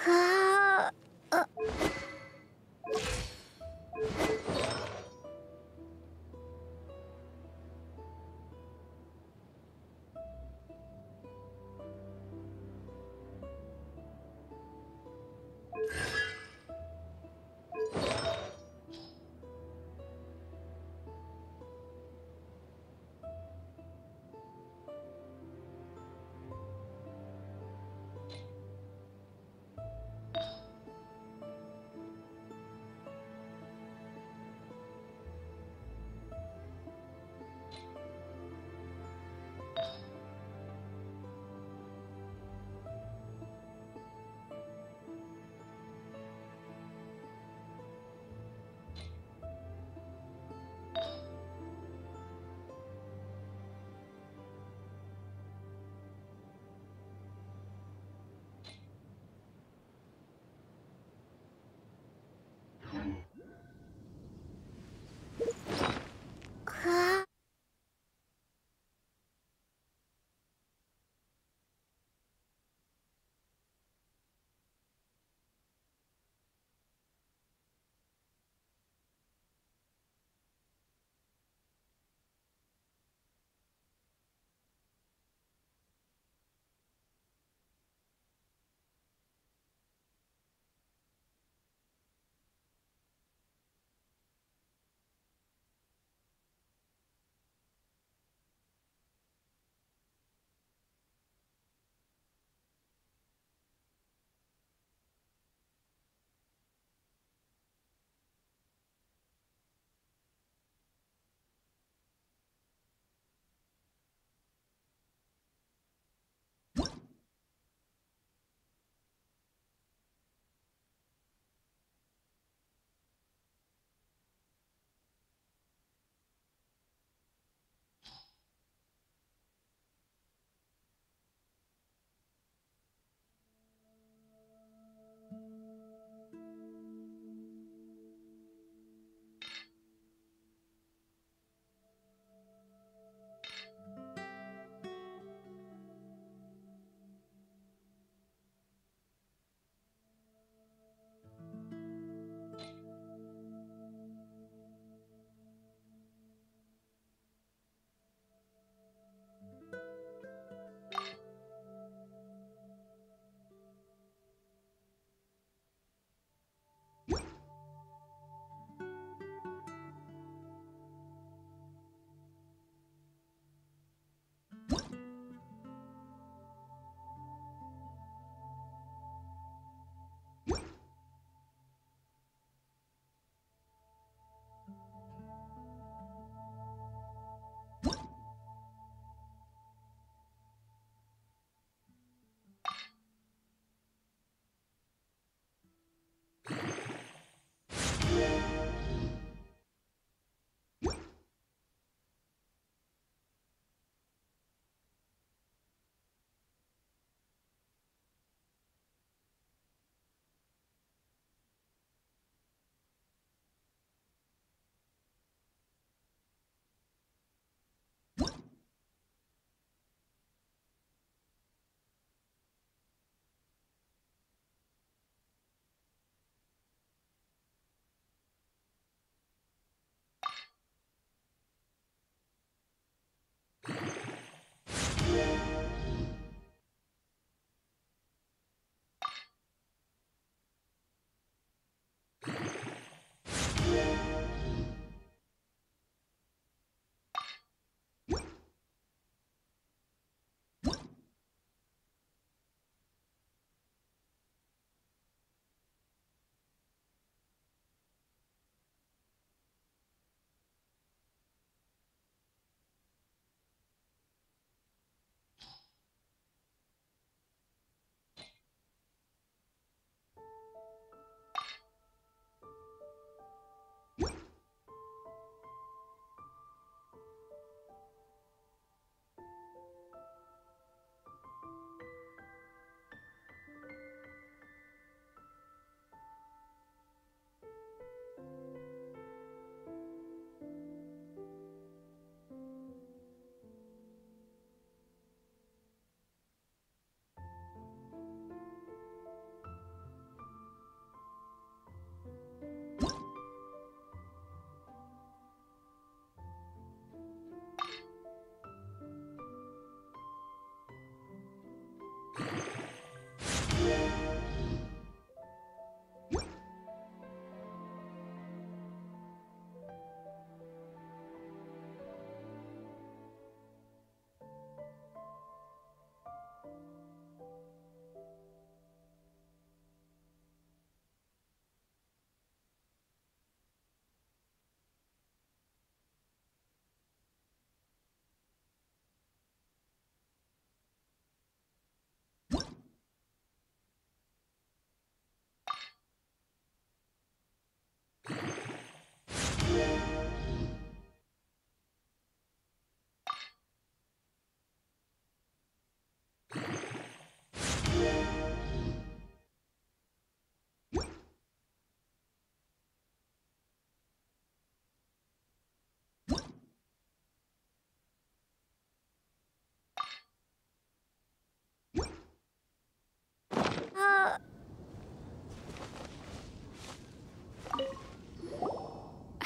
あーあ、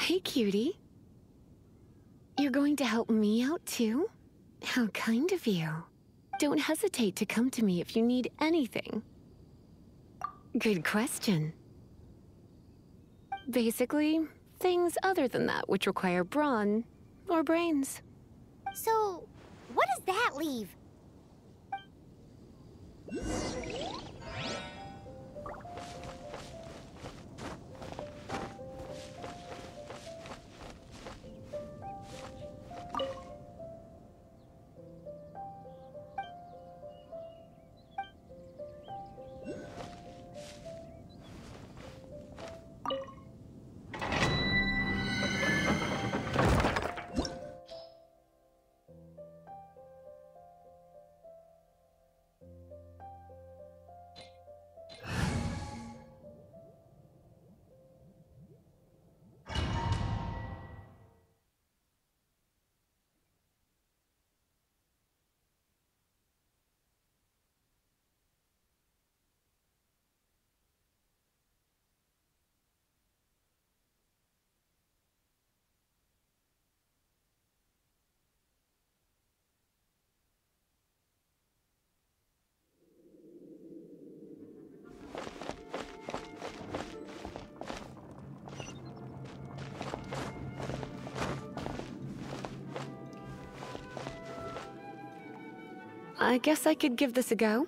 Hey, cutie. You're going to help me out, too? How kind of you. Don't hesitate to come to me if you need anything. Good question. Basically, things other than that which require brawn or brains. So, what does that leave? I guess I could give this a go.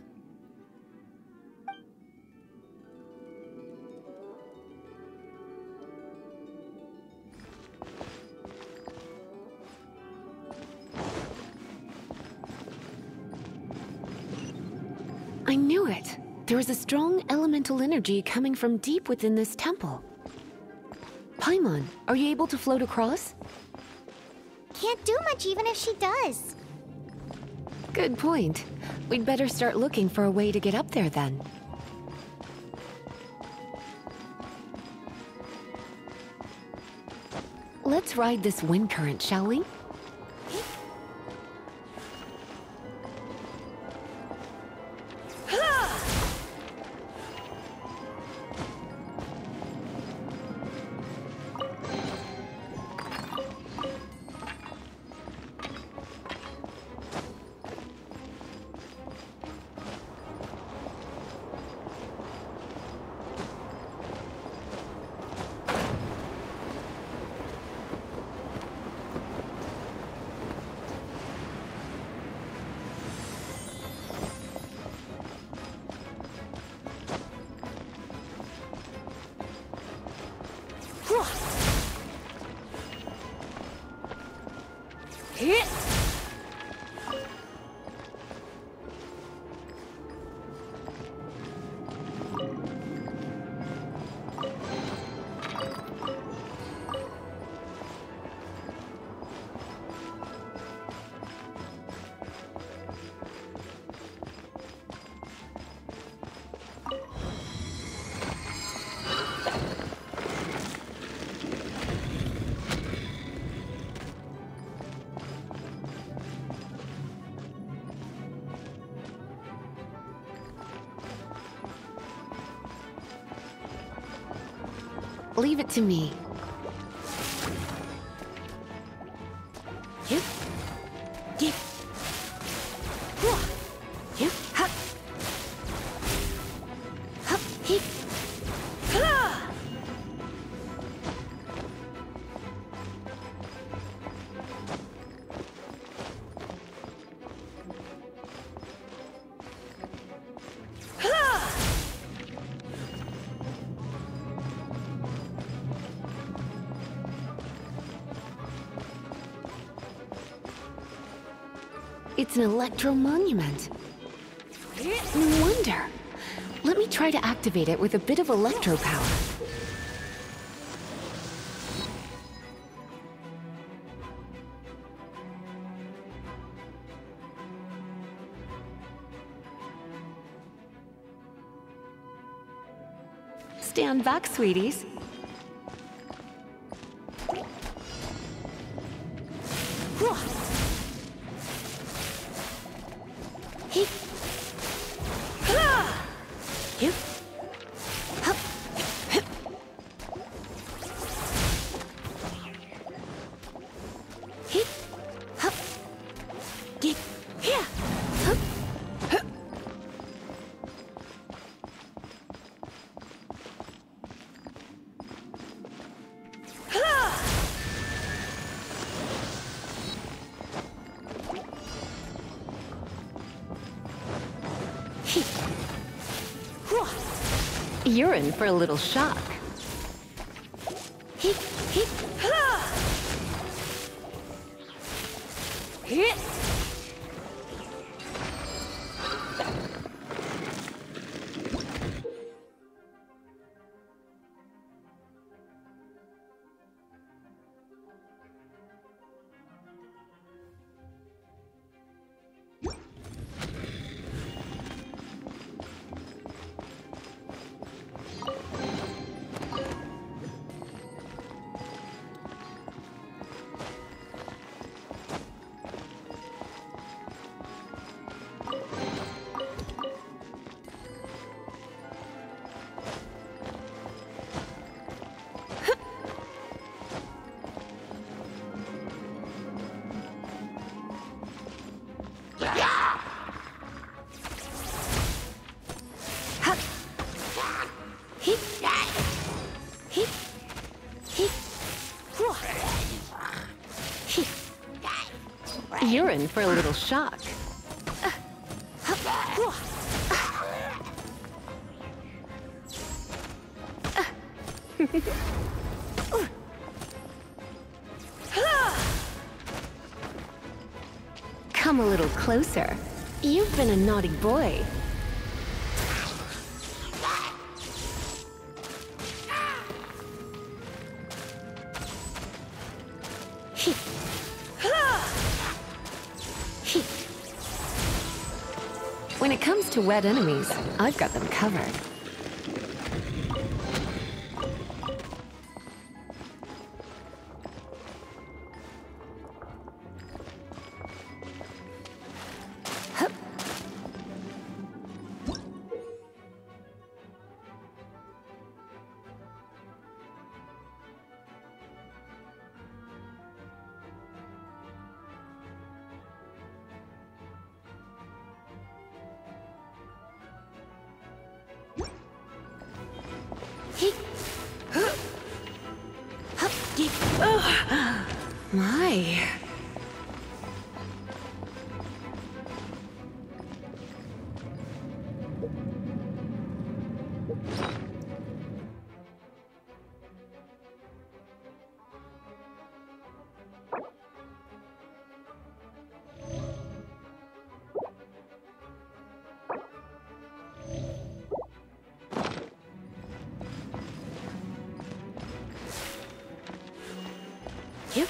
I knew it. There is a strong elemental energy coming from deep within this temple. Paimon, are you able to float across? Can't do much even if she does. Good point. We'd better start looking for a way to get up there then. Let's ride this wind current, shall we? Leave it to me. Yep. Yep. Yep. Hup. Hup. Hip. It's an electro monument. No wonder. Let me try to activate it with a bit of electro power. Stand back, sweeties. You're in for a little shock. Hit, hit, ha! Hit! You're in for a little shock. Come a little closer. You've been a naughty boy. When it comes to wet enemies, I've got them covered. Hup. My. Yep.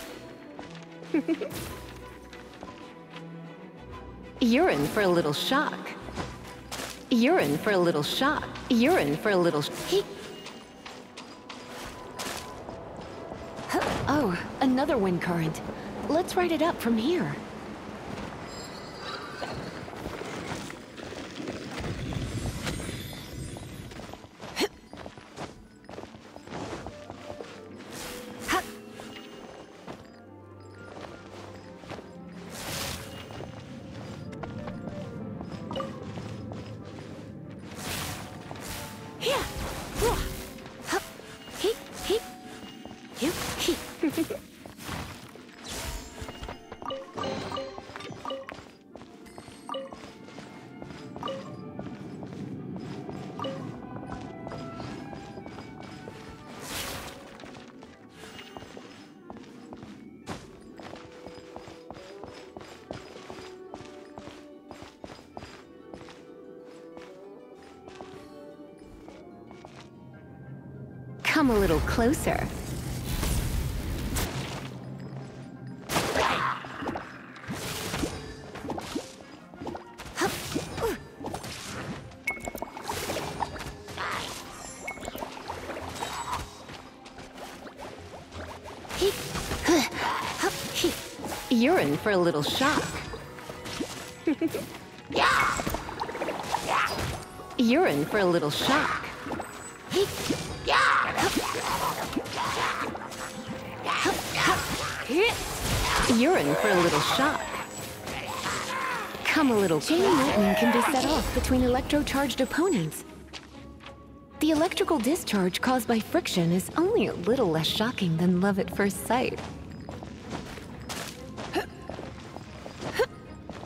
You're in for a little shock. You're in for a little shock. You're in for a little Oh, another wind current. Let's ride it up from here. Come a little closer. You're in for a little shock. You're in for a little shock. You're in for a little shock. Come a little. Chain lightning can be set off between electro-charged opponents. The electrical discharge caused by friction is only a little less shocking than love at first sight.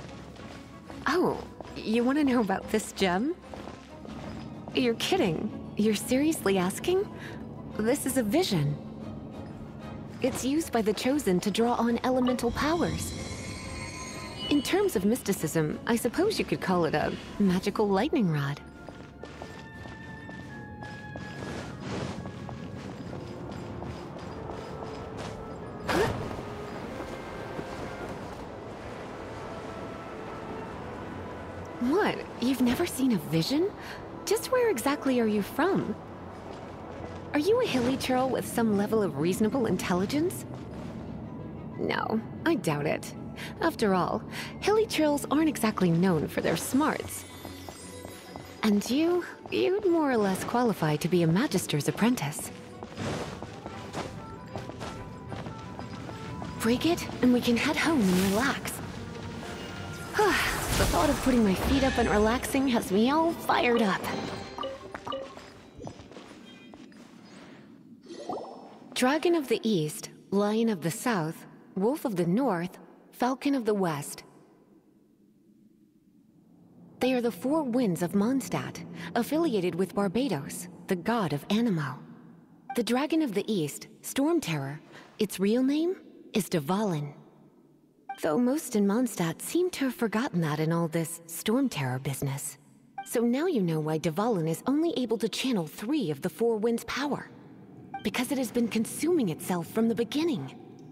Oh, you want to know about this gem? You're kidding. You're seriously asking? This is a vision. It's used by the Chosen to draw on elemental powers. In terms of mysticism, I suppose you could call it a magical lightning rod. What? You've never seen a vision? Just where exactly are you from? Are you a hilichurl with some level of reasonable intelligence? No, I doubt it. After all, hilichurls aren't exactly known for their smarts. And you'd more or less qualify to be a Magister's apprentice. Break it, and we can head home and relax. The thought of putting my feet up and relaxing has me all fired up. Dragon of the East, Lion of the South, Wolf of the North, Falcon of the West. They are the four winds of Mondstadt, affiliated with Barbatos, the god of Anemo. The Dragon of the East, Storm Terror, its real name is Dvalin. Though most in Mondstadt seem to have forgotten that in all this Storm Terror business. So now you know why Dvalin is only able to channel 3 of the four winds' power. Because it has been consuming itself from the beginning.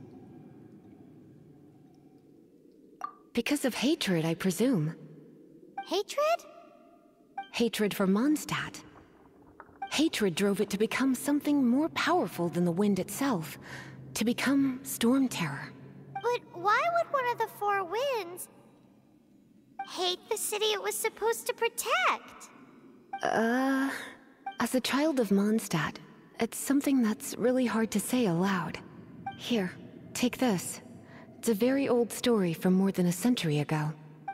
Because of hatred, I presume. Hatred? Hatred for Mondstadt. Hatred drove it to become something more powerful than the wind itself. To become Storm Terror. But why would one of the four winds hate the city it was supposed to protect? As a child of Mondstadt, it's something that's really hard to say aloud. Here, take this. It's a very old story from more than a century ago.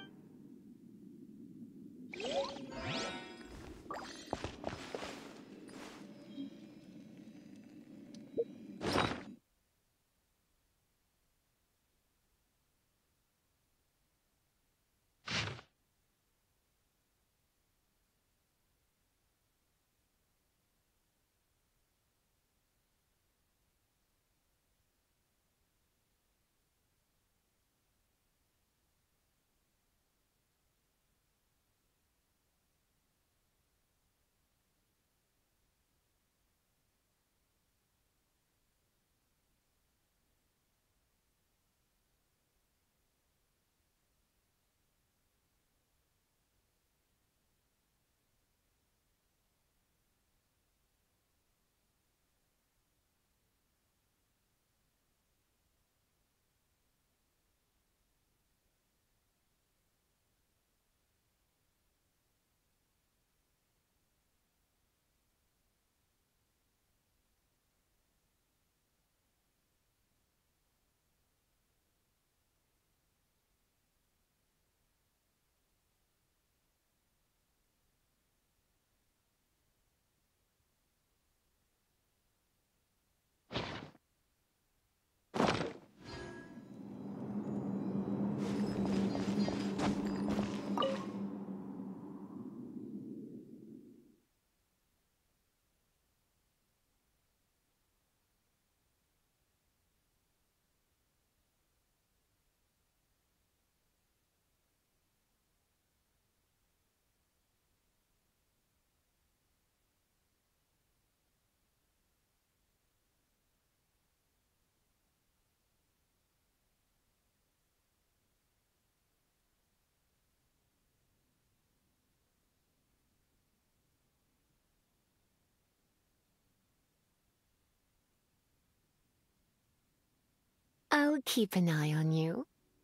I'll keep an eye on you.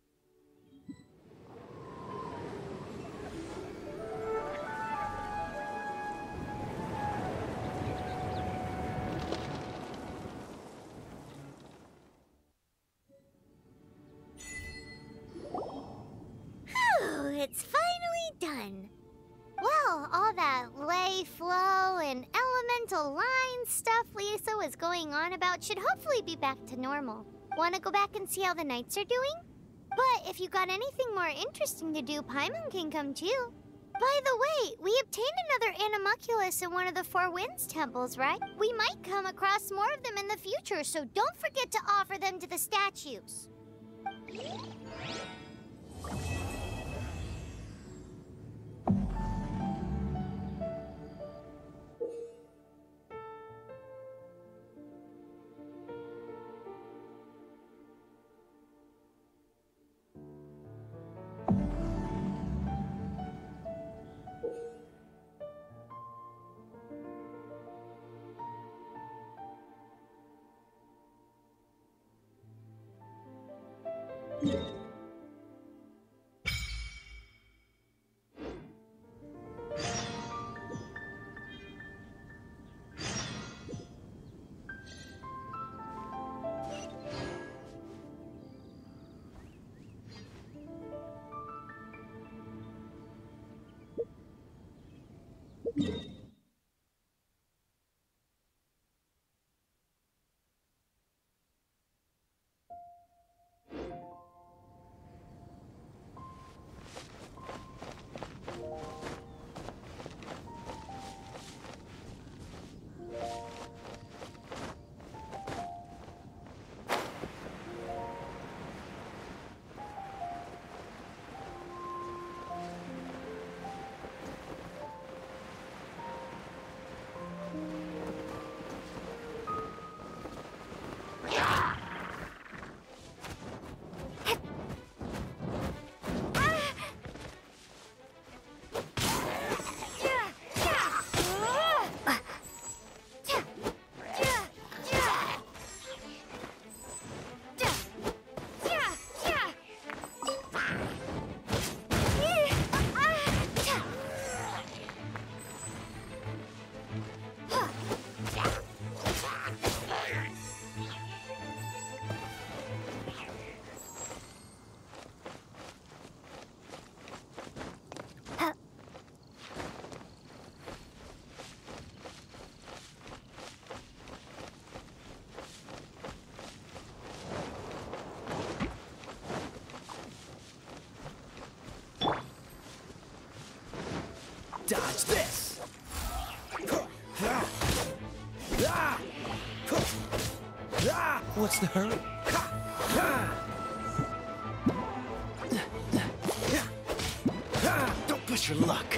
Phew, it's finally done. Well, all that ley flow and elemental line stuff Lisa was going on about should hopefully be back to normal. Want to go back and see how the knights are doing? But if you got anything more interesting to do, Paimon can come too. By the way, we obtained another Animalculus in one of the Four Winds temples, right? We might come across more of them in the future, so don't forget to offer them to the statues. Dodge this! What's the hurry? Don't push your luck.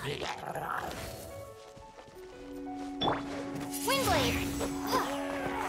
Windblade!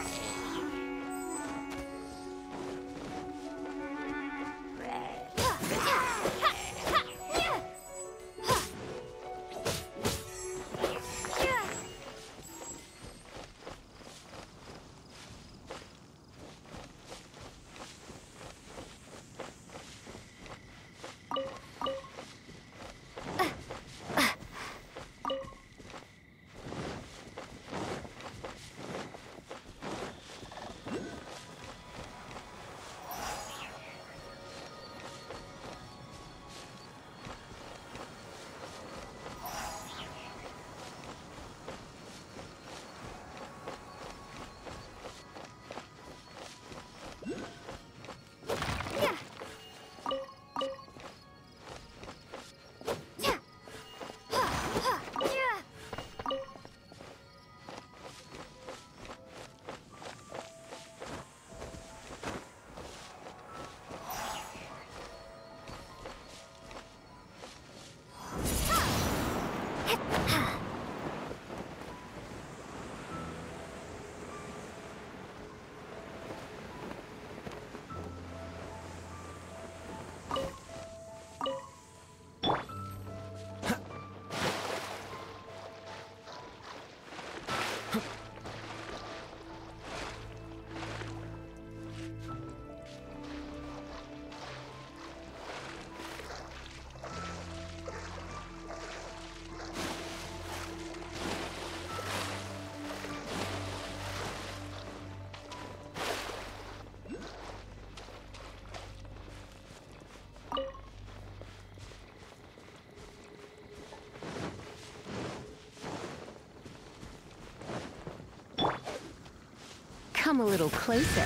Come a little closer.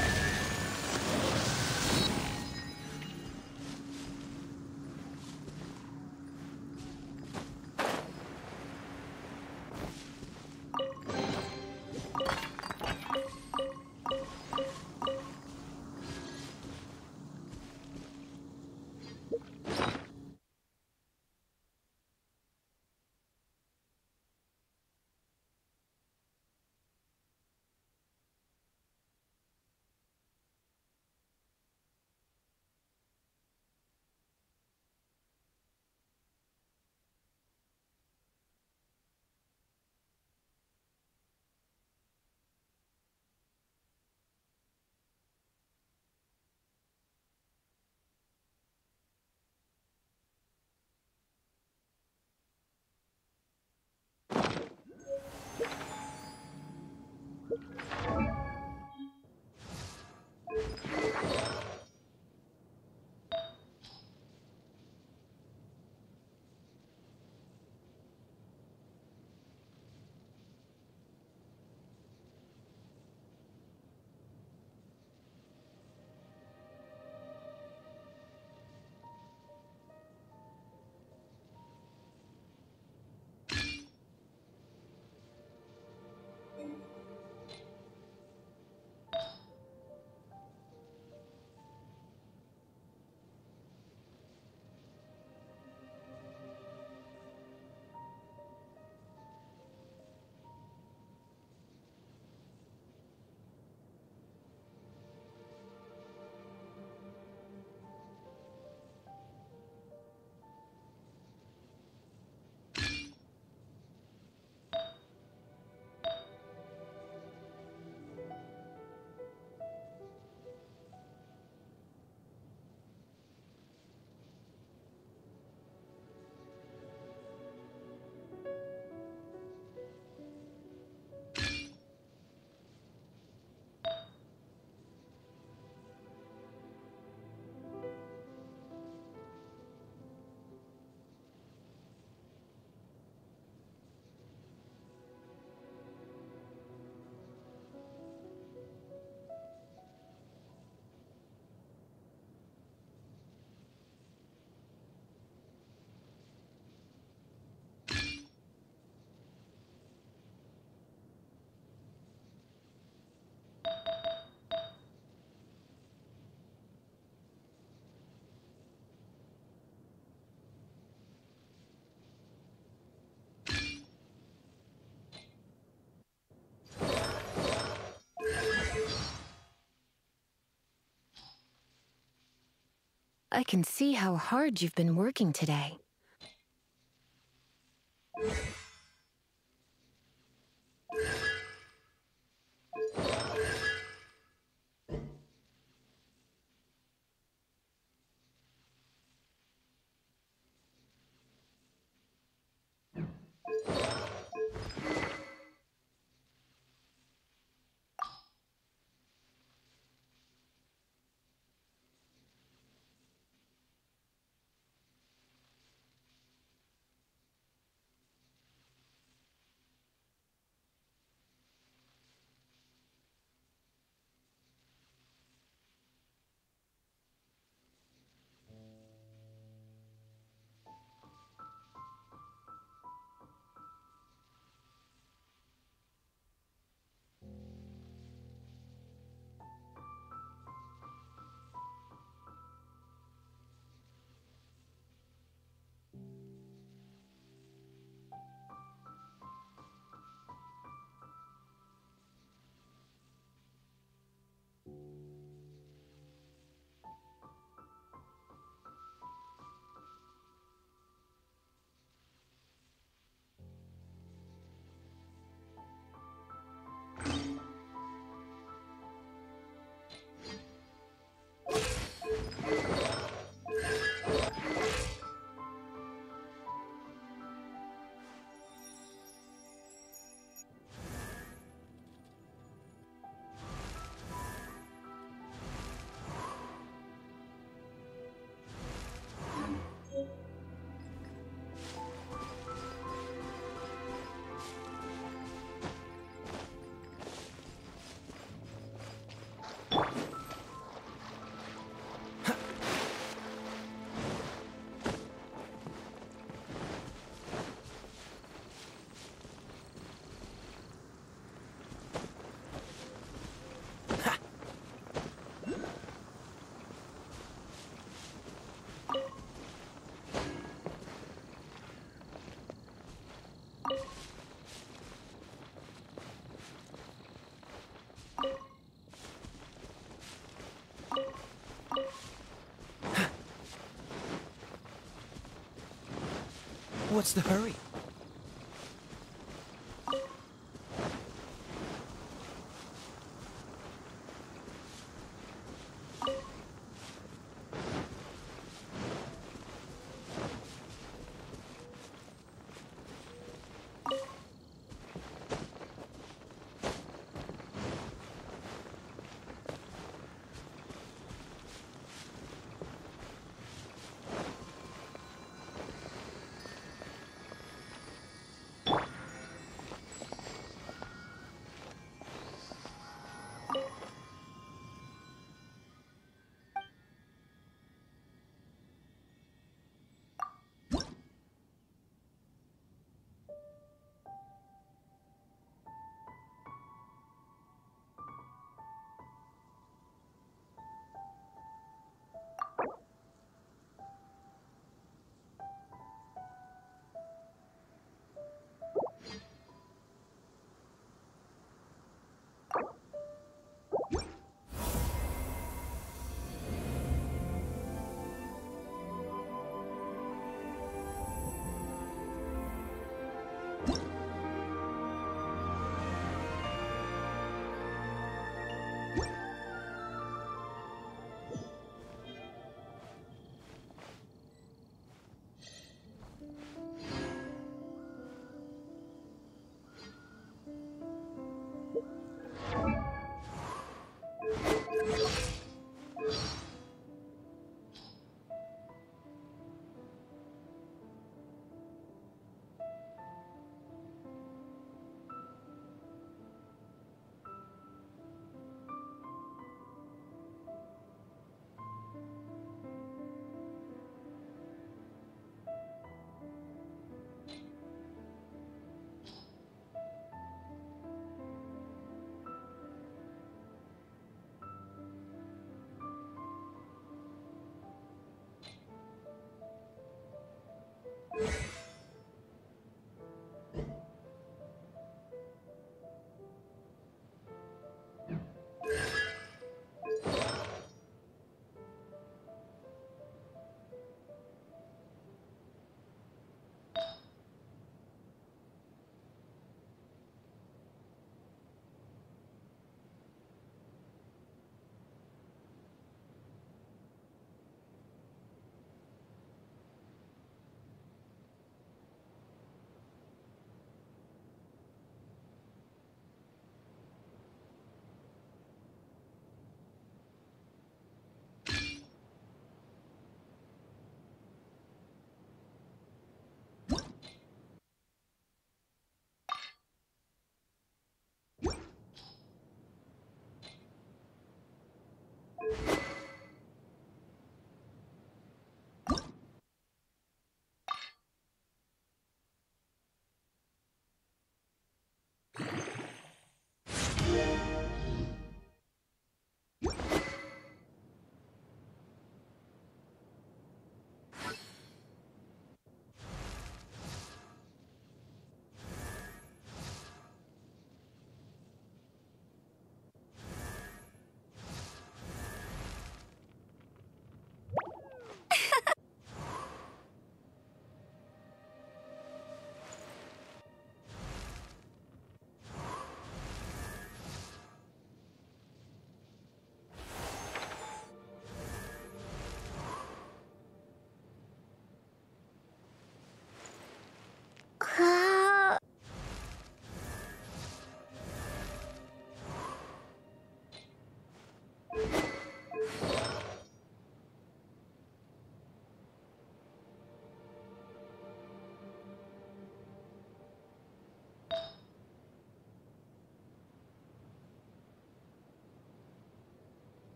I can see how hard you've been working today. What's the hurry?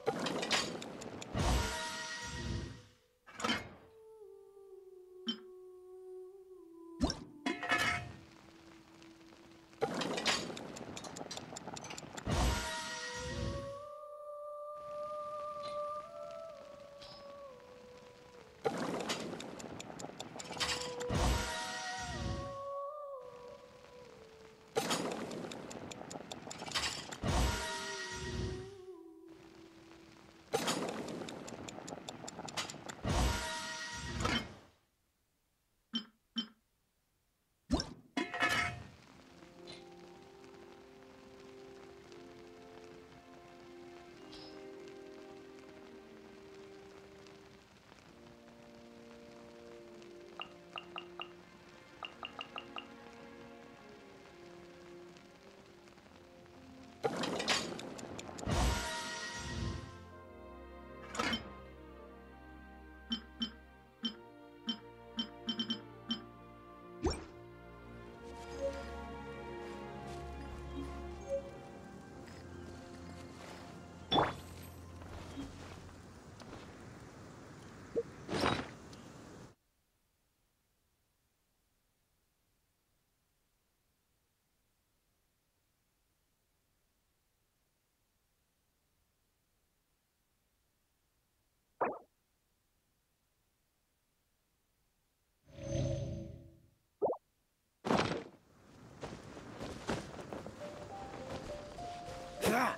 Ah!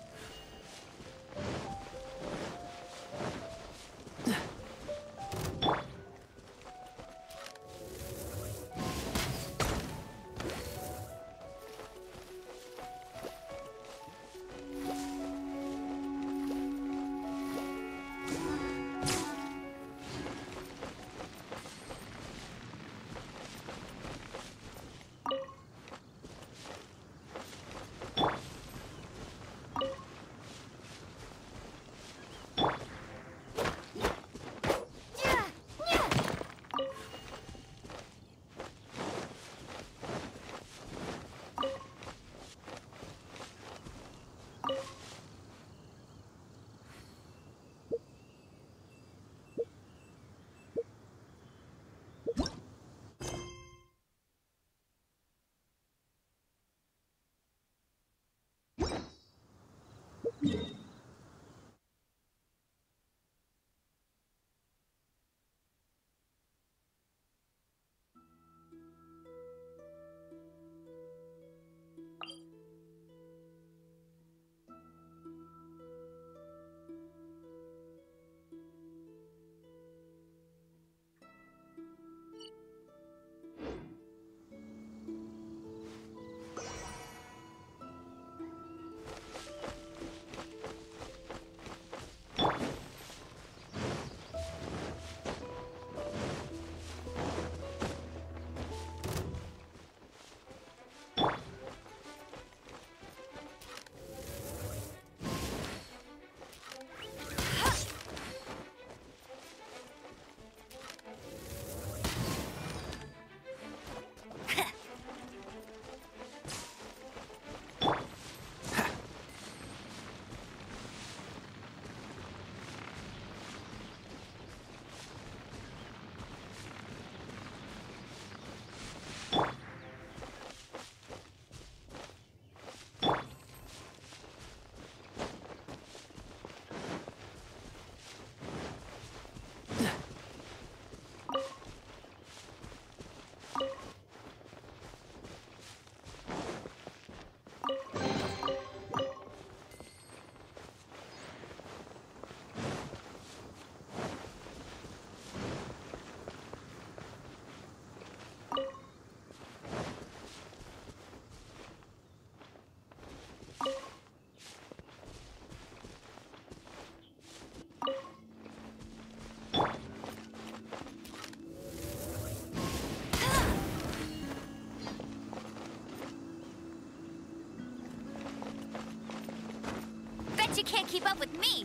Bet you can't keep up with me.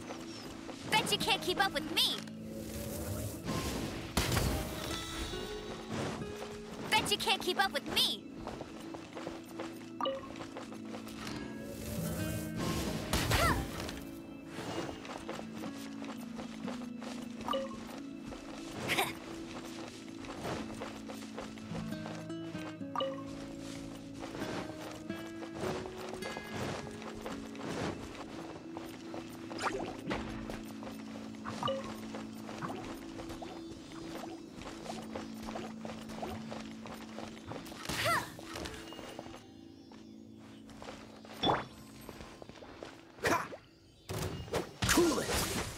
Bet you can't keep up with me. Bet you can't keep up with me. Cool it.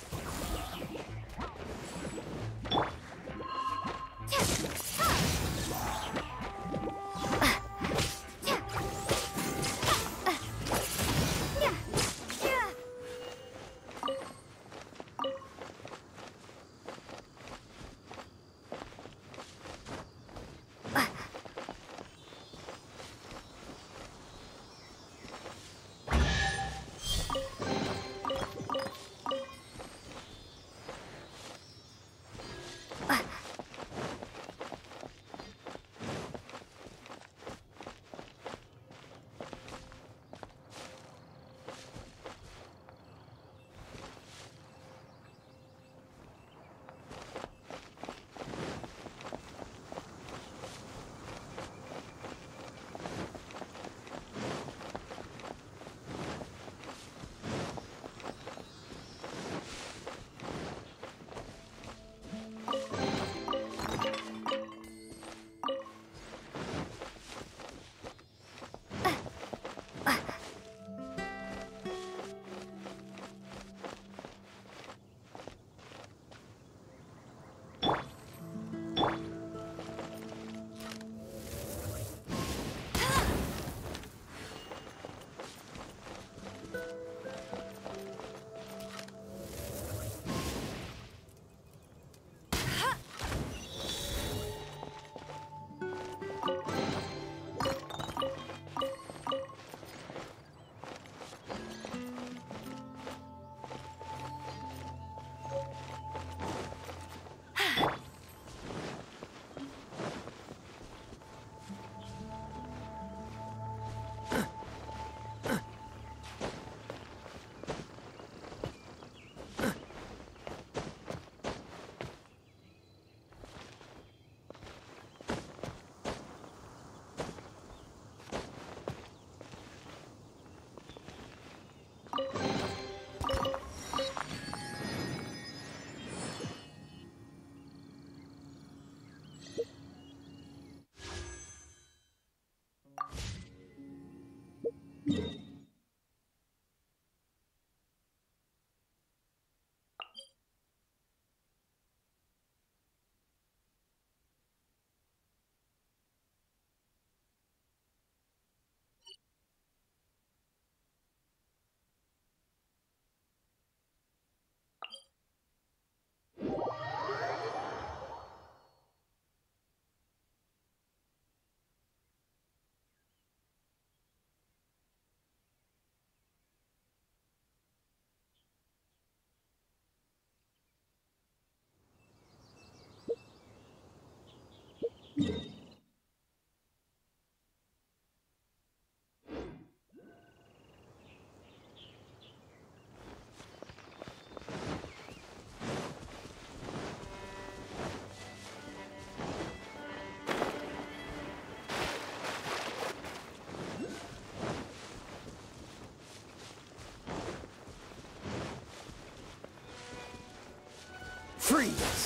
Freeze!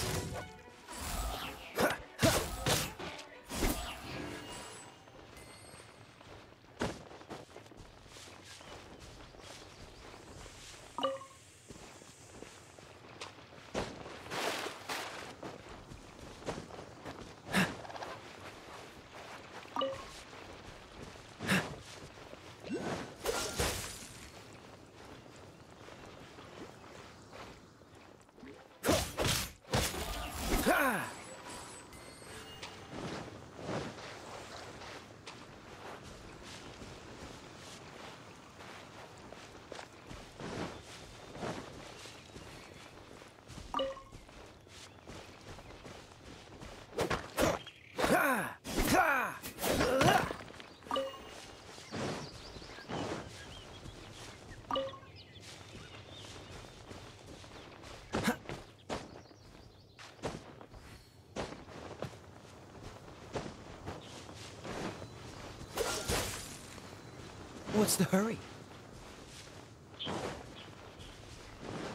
What's the hurry?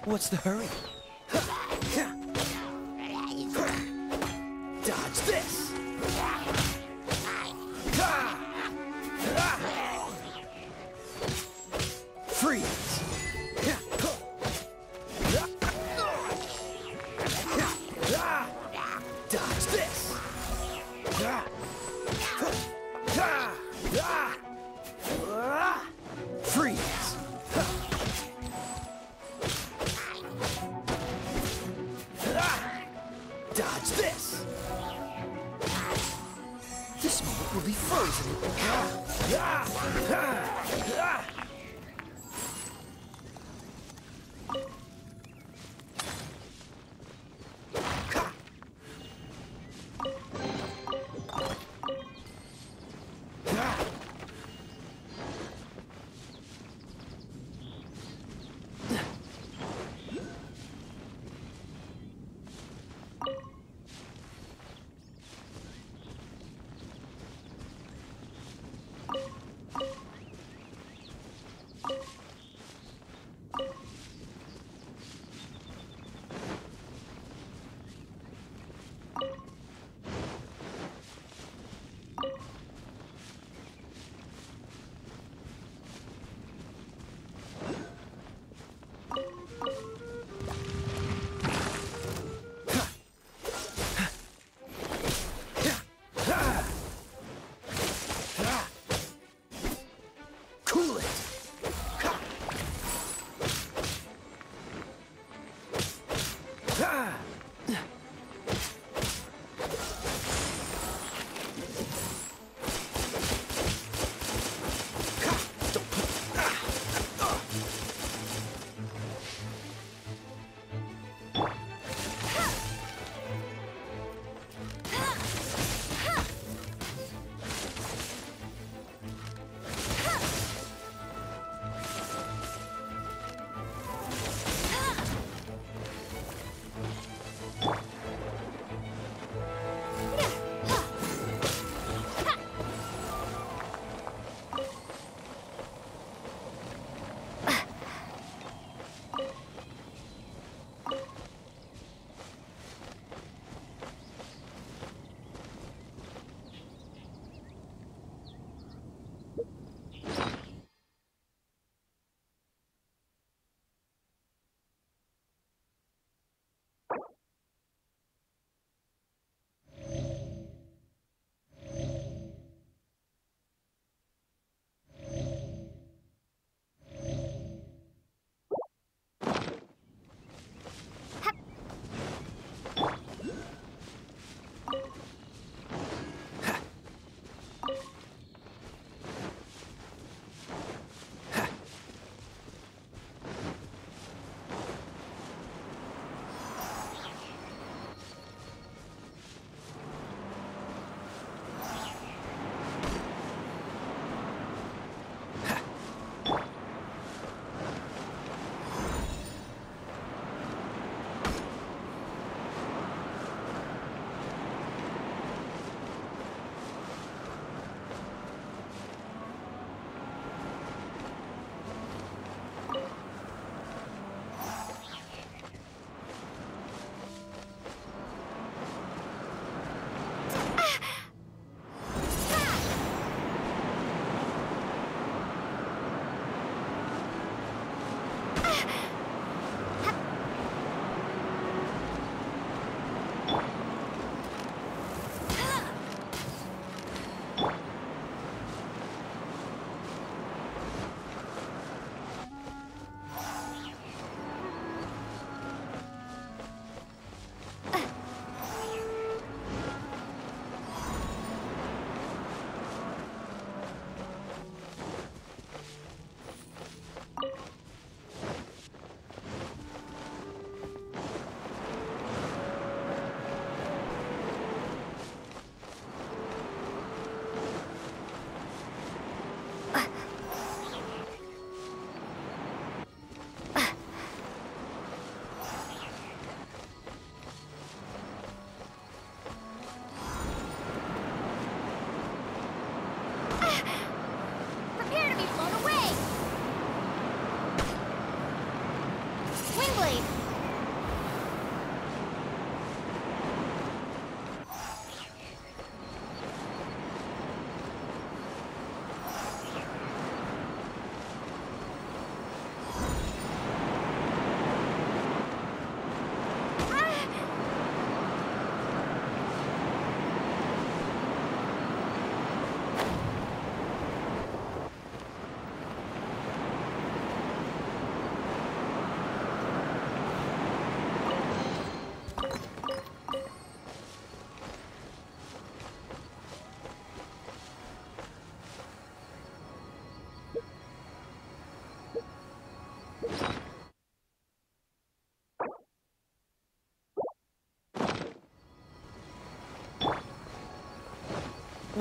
What's the hurry? Dodge this! Freeze! Dodge this! Freeze! Dodge this! This moment will be frozen.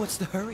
What's the hurry?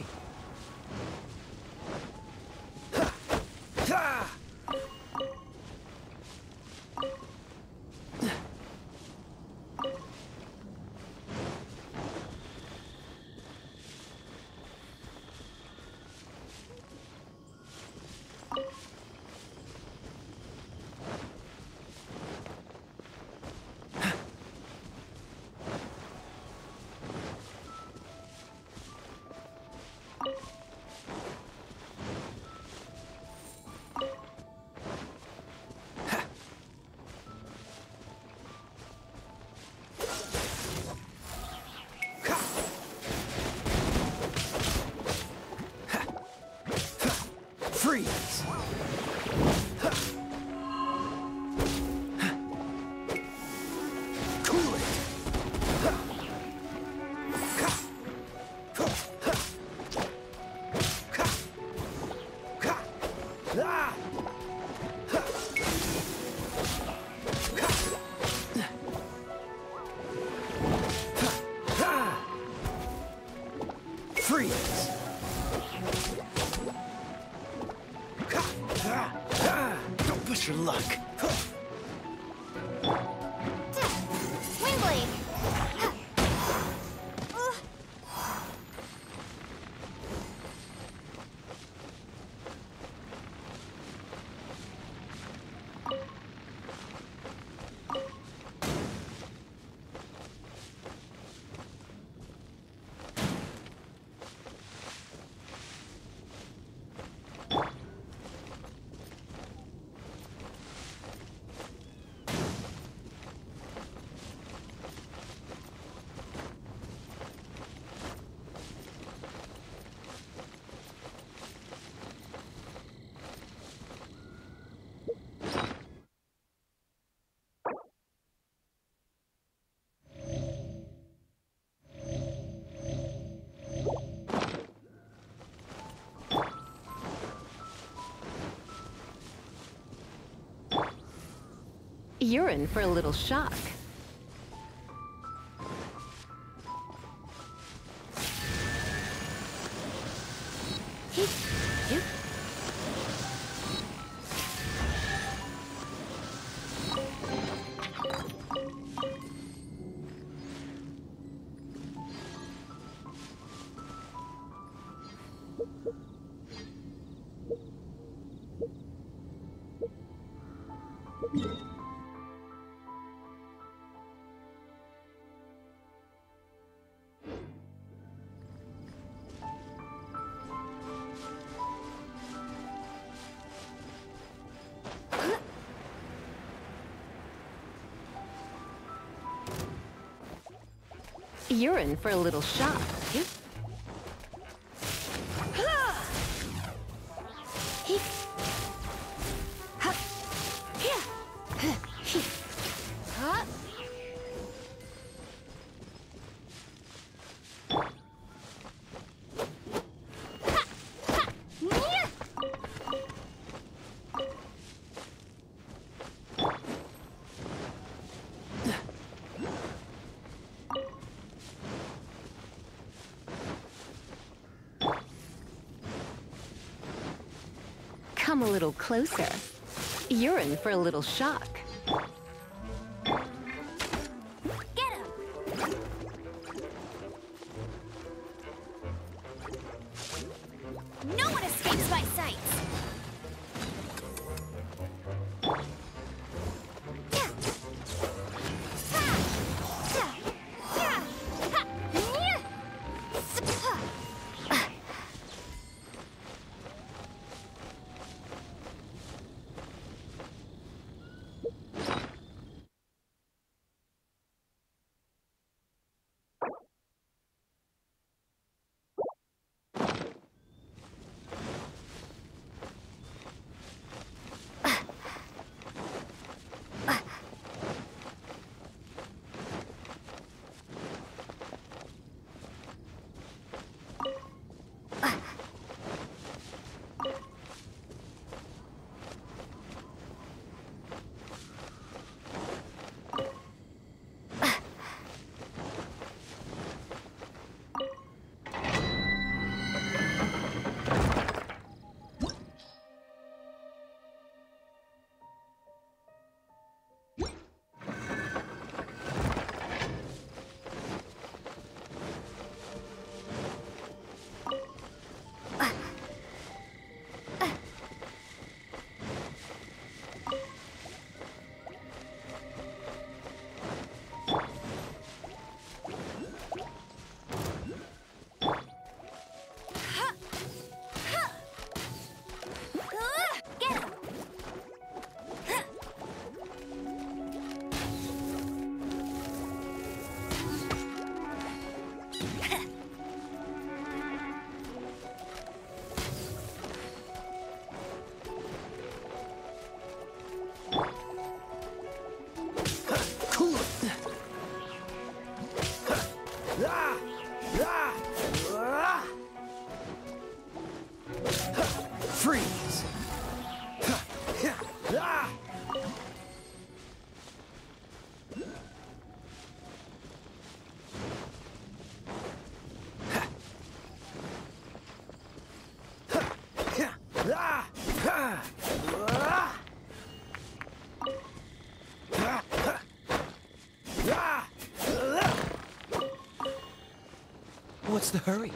Freeze! Cool it! Freeze! Don't push your luck. Windblade! You're in for a little shock. You're in for a little shock. Come a little closer. You're in for a little shock. Get him! No one escapes my sights! Freeze! Ah! What's the hurry?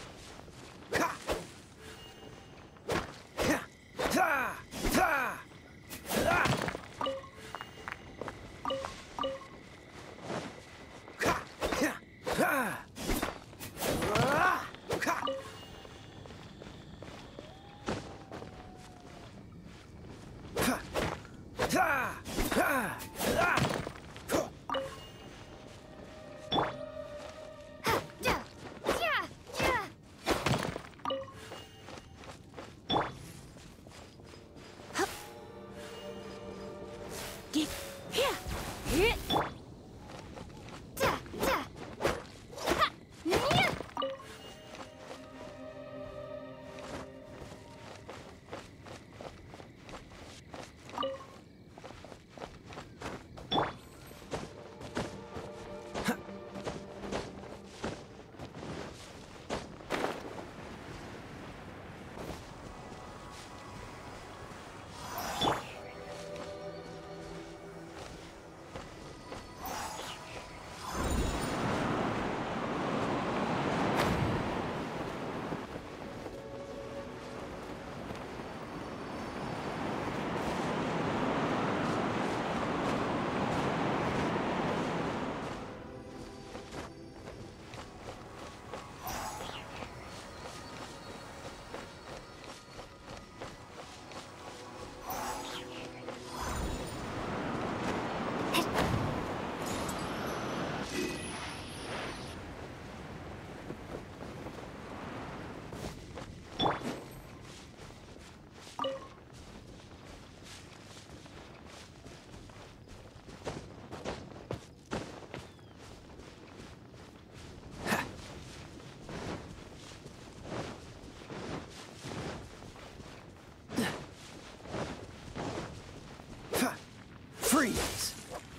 Freeze!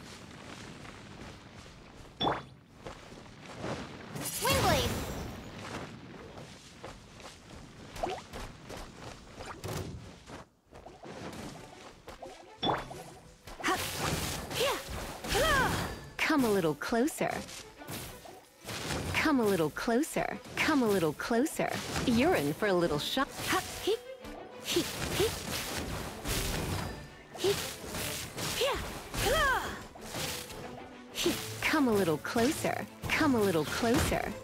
Windblade! Come a little closer. Come a little closer. Come a little closer. You're in for a little shock. Heat. Heat. Heat. Heat. Heat. Come a little closer. Come a little closer.